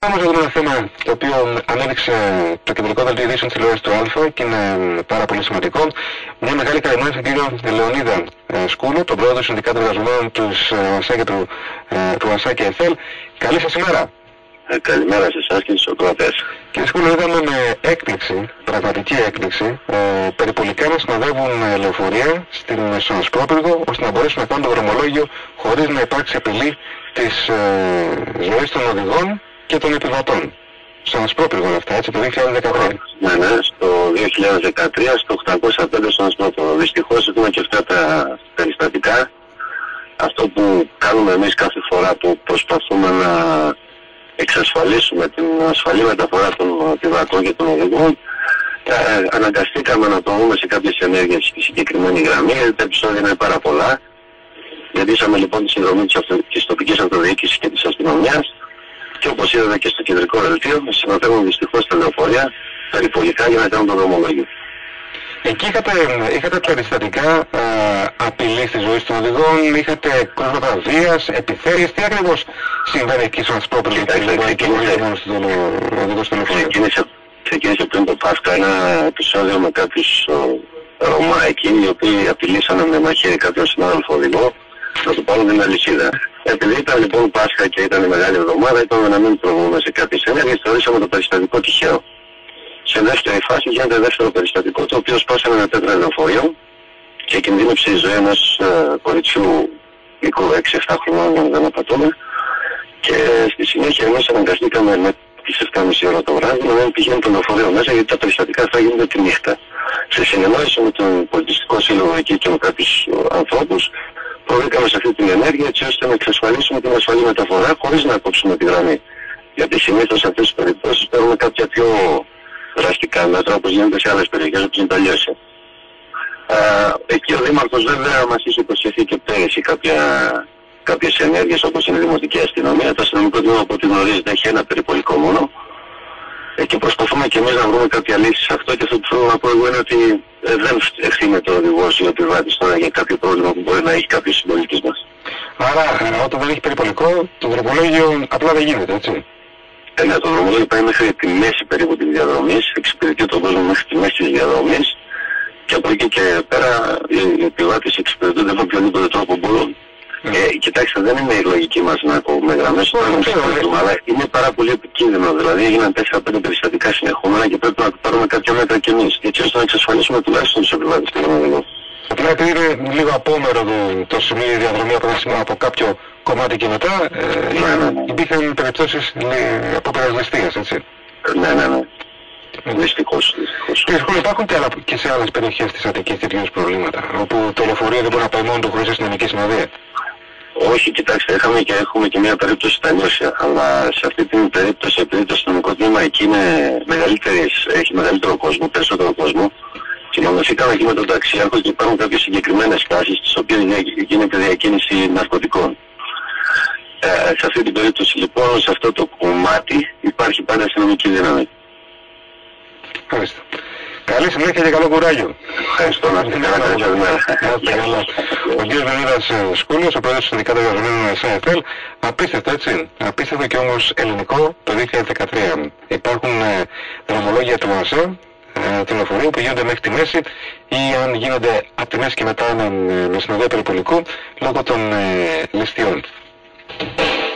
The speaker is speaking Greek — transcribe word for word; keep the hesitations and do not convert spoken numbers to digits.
Όμως εδώ είναι ένα θέμα το οποίο ανέδειξε το κεντρικό δελτίο ειδήσεων της τηλεόρασης του Α και είναι πάρα πολύ σημαντικό. Μια μεγάλη καλημέρα στον κύριο Λεωνίδα ε, Σκούλο, τον πρόεδρο του Συνδικάτου Εργαζομένων του ΑΣΑ και του, ε, του ΑΣΑ και ΕΘΕΛ. Καλή σας ημέρα. Ε, καλημέρα σε εσάς και στους ακροατές. Κύριε Σκούλο, είδαμε με έκπληξη, πραγματική έκπληξη, ε, περιπολικά να συνοδεύουν ε, λεωφορεία στην, στον Ασπρόπυργο, ώστε να μπορέσουν να κάνουν το δρομολόγιο χωρίς να υπάρξει απειλή της ε, ζωής των οδηγών και των επιβατών. Στον Ασπρόπυργο αυτά, έτσι, το δύο χιλιάδες δεκατρία. Ναι, ναι, στο δύο χιλιάδες δεκατρία, στο οκτακόσια πέντε στον Ασπρόπυργο. Δυστυχώς έχουμε και αυτά τα περιστατικά. Αυτό που κάνουμε εμείς κάθε φορά που προσπαθούμε να εξασφαλίσουμε την ασφαλή μεταφορά των επιβατών και των οδηγών, ε, αναγκαστήκαμε να το δούμε σε κάποιες ενέργειες στη συγκεκριμένη γραμμή, γιατί τα επεισόδια είναι πάρα πολλά. Ζητήσαμε λοιπόν τη συνδρομή της, αυτο... της τοπικής αυτοδιοίκησης και της αστυνομίας και όπως είδατε και στο κεντρικό δελτίο, συνοδεύουν δυστυχώς τα λεωφορεία περιπολικά για να κάνουν το δρομολόγιο. Εκεί είχατε, είχατε περιστατικά ε, απειλή στη ζωή των οδηγών, είχατε κρούσματα βίας, επιθέσεις, τι ακριβώς συμβαίνει εκεί στον Ασπρόπυργο και ο οδηγός του λεωφορείου? Ξεκίνησε πριν το Πάσχα ένα επεισόδιο με κάποιους Ρωμά εκεί, οι οποίοι απειλήσανε με μαχαίρι κάποιον συνάδελφο οδηγό να του πάρουν την αλυσίδα. Επειδή ήταν λοιπόν Πάσχα και ήταν η μεγάλη εβδομάδα, είπαμε να μην προβούμε σε κάποιες ενέργειες, θεωρήσαμε το περιστατικό τυχαίο. Σε δεύτερη φάση γίνεται δεύτερο περιστατικό, το οποίο σπάσανε με πέτρα λεωφορείο και κινδύνεψε η ζωή ενός ε, κοριτσιού μικρού έξι εφτά χρονών, αν δεν απατώμε. Και στη συνέχεια εμείς αναγκαστήκαμε με τις εφτά και μισή ώρα το βράδυ να μην πηγαίνει το λεωφορείο μέσα, γιατί τα περιστατικά αυτά γίνονται τη νύχτα. Σε συνεννόηση με τον πολιτιστικό σύλλογο εκεί και με κάποιους ανθρώπους, προβήκαμε σε αυτή την ενέργεια έτσι ώστε να εξασφαλίσουμε την ασφαλή μεταφορά χωρίς να κόψουμε τη γραμμή. Γιατί συνήθως σε αυτές τις περιπτώσεις παίρνουμε κάποια πιο δραστικά μέτρα όπως γίνεται σε άλλες περιοχές όπως είναι τα Λιώσια. Εκεί ο Δήμαρχος βέβαια μας είχε υποσχεθεί και πέρυσι κάποια, κάποιες ενέργειες όπως είναι η Δημοτική Αστυνομία. Το αστυνομικό τμήμα από ό,τι γνωρίζετε έχει ένα περιπολικό μόνο. Εκεί προσπαθούμε και εμείς να βρούμε κάποια λύση σε αυτό και αυτό που θέλω να πω εγώ είναι ότι ε, δεν ευθύνεται ο οδηγός ή ο επιβάτης τώρα για κάποιο πρόβλημα που μπορεί να έχει κάποιος συμπολίτης μας. Άρα ε, όταν δεν έχει περιπολικό το δρομολόγιο απλά δεν γίνεται, έτσι? Ε, ναι, το δρομολόγιο πάει μέχρι τη μέση περίπου της διαδρομής, εξυπηρετεί τον κόσμο μέχρι τη μέση της διαδρομής και από εκεί και πέρα οι επιβάτες εξυπηρετούνται με οποιονδήποτε τρόπο μπορούν. Mm. Ε, κοιτάξτε, δεν είναι η λογική μας να κόβουμε γραμμές, αλλά είναι πάρα πολύ επικίνδυνο. Δηλαδή έγιναν τέσσερα πέντε περιστατικά συνεχόμενα και πρέπει να πάρουμε κάποια μέτρα κι εμείς, έτσι ώστε να εξασφαλίσουμε τουλάχιστον τους επιβάτες και τον οδηγό. Απλά επειδή είναι λίγο απόμερο το, το σημείο η διαδρομή από, από κάποιο κομμάτι και μετά, ε, ναι, ναι, ναι. υπήρχαν περιπτώσεις απόπειρας ληστείας, έτσι? Ναι, ναι, ναι. Δυστυχώς, δυστυχώς. Κύριε Σκούλο, υπάρχουν και, άλλα, και σε άλλες περιοχές της Αττικής τέτοιου προβλήματα, όπου το λεωφορείο δεν μπορεί να πάει μόνο του χωρίς αστυνομική συνοδεία? Όχι, κοιτάξτε, είχαμε και, έχουμε και μια περίπτωση στα Νιώσια, αλλά σε αυτή την περίπτωση, επειδή το αστυνομικό τμήμα εκεί είναι έχει μεγαλύτερο κόσμο, περισσότερο κόσμο, συναντηθήκαμε εκεί με τον ταξιάρχο και υπάρχουν κάποιες συγκεκριμένες φάσεις στις οποίες γίνεται διακίνηση ναρκωτικών. Ε, σε αυτή την περίπτωση λοιπόν, σε αυτό το κομμάτι υπάρχει πάντα αστυνομική δύναμη. Ευχαριστώ. Καλή συνέχεια και καλό κουράγιο. Ευχαριστώ, να είστε καλά. Ο κ. Λεωνίδας Σκούλος, ο πρόεδρος του Συνδικάτου Εργαζομένων ΑΣΑ ΕΘΕΛ, απίστευτο, έτσι, απίστευτο και όμως ελληνικό το δύο χιλιάδες δεκατρία. Υπάρχουν ε, δρομολόγια του ΑΣΑ, ε, του λεωφορείου που γίνονται μέχρι τη μέση ή αν γίνονται από τη μέση και μετά με, με συνοδεία περιπολικού λόγω των ε, ληστειών.